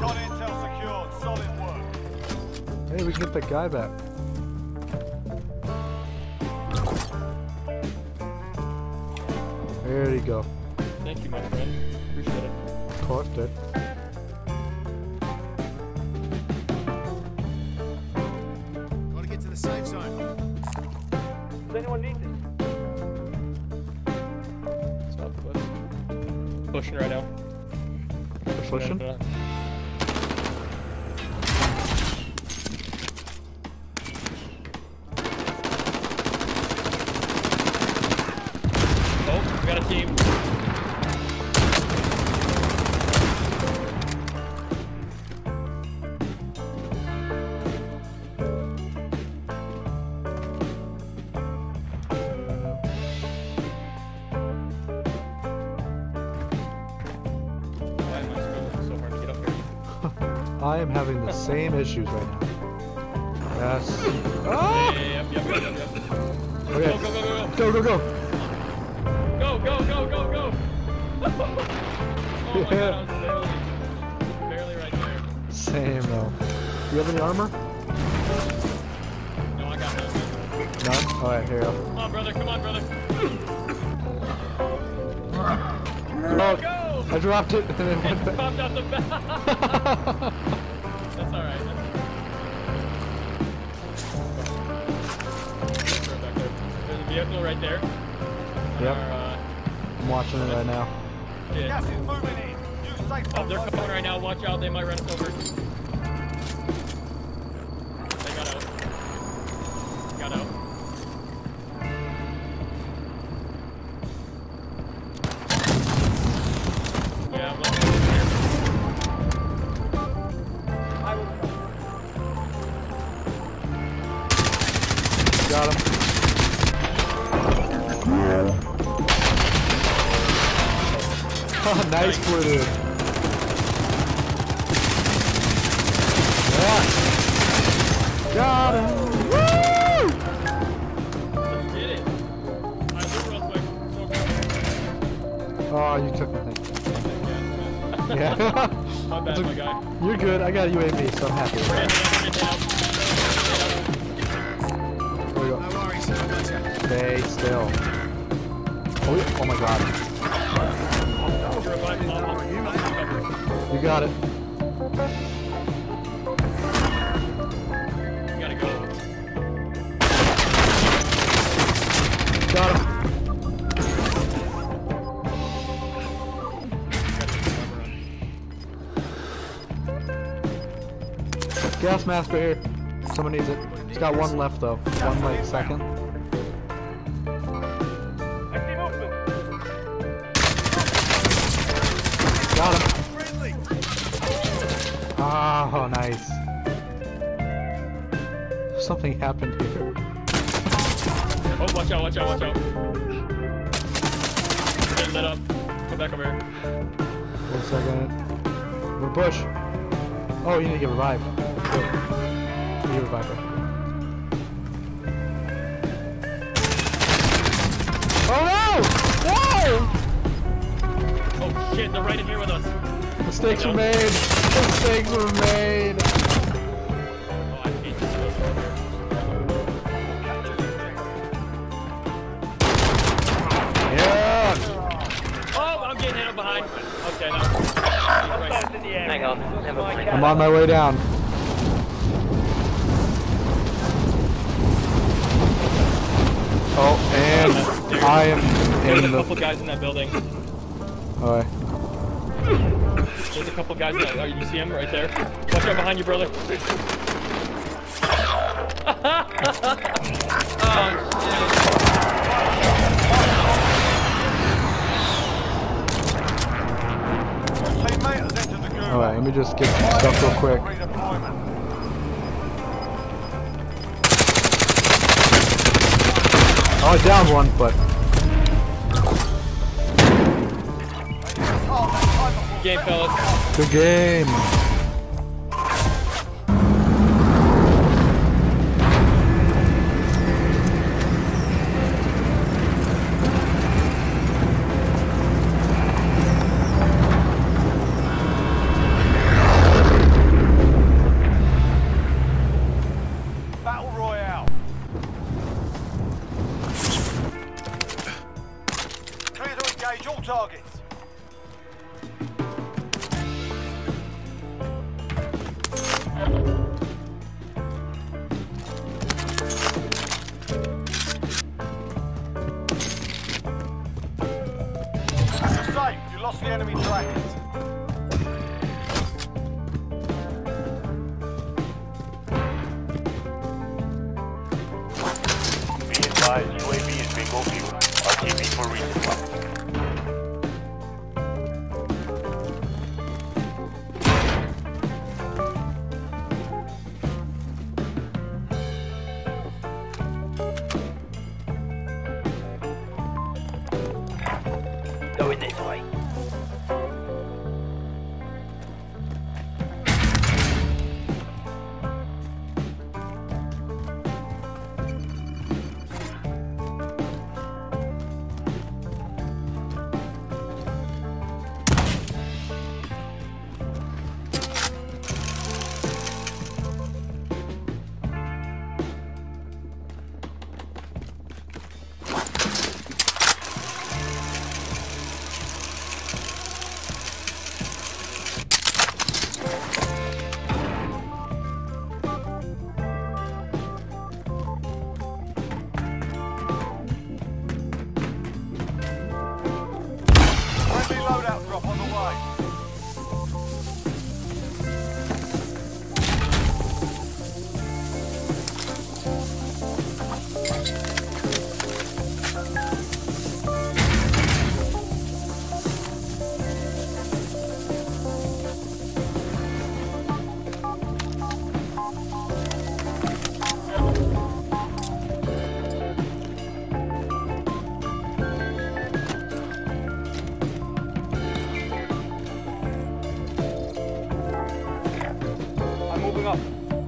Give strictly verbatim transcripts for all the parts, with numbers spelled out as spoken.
Got intel secured. Solid work. Hey, we can get that guy back. There you go. Thank you, my friend. Appreciate it. Of course, dude. Gotta get to the safe zone. Does anyone need this? Southwest. Pushing right now. Pushing? Right, oh, we got a team. I am having the same issues right now. Yes. Oh! Ah! Yeah, yep, yep, yep, yep. Okay. Go, go, go, go, Go, go, go. go. Go, go, go, go, go. Oh my Yeah. god, I was barely, barely right there. Same though. Do you have any armor? No, I got nothing. None? Alright, here you go. Come on, brother, come on, brother. Oh, Go! I dropped it and then went It back. popped out the back. That's alright. There's a vehicle right there. Yep. Our, uh, I'm watching it right now. yeah. Gas is moving in. New safe Oh, zone. they're coming right now. Watch out. They might run us over. They got out. Got out. Yeah, I'm looking over here. Got him. Oh, nice blue dude. Yeah. Got him. Woo! Let's get it. Alright, look real quick. Oh, you took the thing. Yeah. My bad, my guy. You're good. I got a U A V, so I'm happy. We're in, we're in, we're in. Here we go. No worries. Gotcha. Stay still. Oh, yeah. Oh my god. You're reviving all of You, mate. You got it. You gotta go. Got him. Gas mask right here. Someone needs it. He's got one left though. One like second. Got him. Friendly. Oh, nice. Something happened here. Oh, watch out, watch out, watch out. Get lit up. Come back over here. One second. We're bush. Oh, you need to get revived. Good. You get revived. Oh no! Whoa! Oh shit, they're right in here with us. Mistakes were made. Mistakes were made. Oh, I hate this place over here. Yeah! Oh, I'm getting hit up behind. Okay, now. Right. Hang on, never mind. I'm on my way down. Oh, and I am There's in a the... couple guys in that building. Alright. There's a couple guys in that. Oh, you see him right there? Watch out behind you, brother. Oh, Teammate has entered the gulag. Alright, let me just get some stuff real quick. Redeployment. Oh, I downed one, but... game, fellas. Good game. Stable view. R T B for resupply. Going this way. Friendly loadout drop on the way. I'm moving up.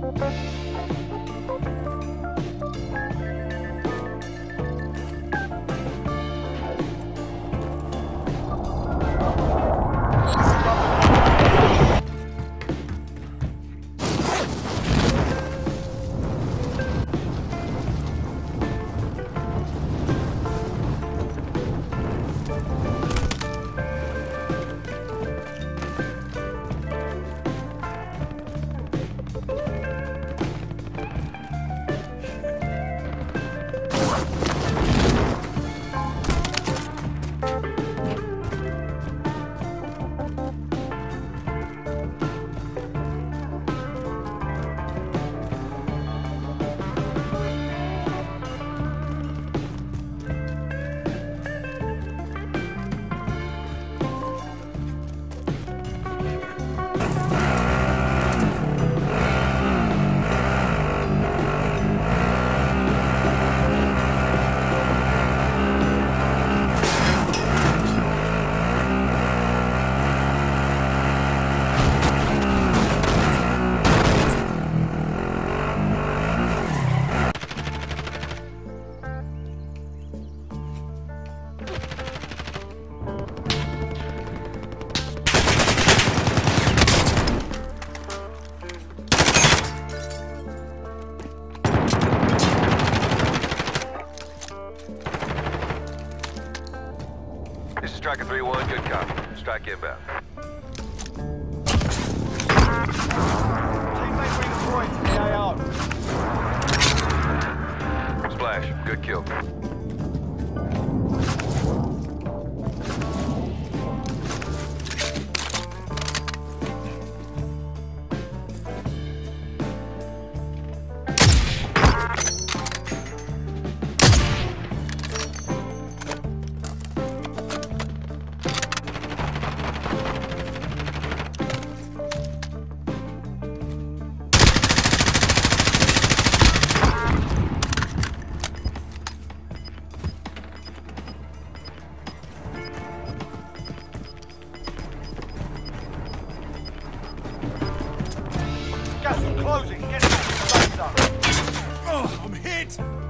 This is Striker three one, good copy. Strike inbound. Teammate redeploying to the A R. Splash, good kill. Gas is closing. Get back to the safe zone. Oh, I'm hit.